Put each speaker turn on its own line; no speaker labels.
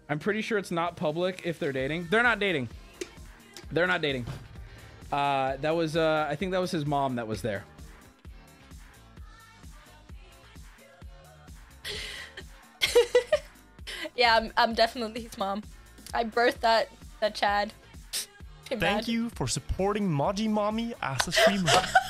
I'm pretty sure it's not public if they're dating. They're not dating. They're not dating. That was I think that was his mom that was there.
Yeah, I'm definitely his mom. I birthed that Chad.
Thank you for supporting Maji Mommy as a streamer.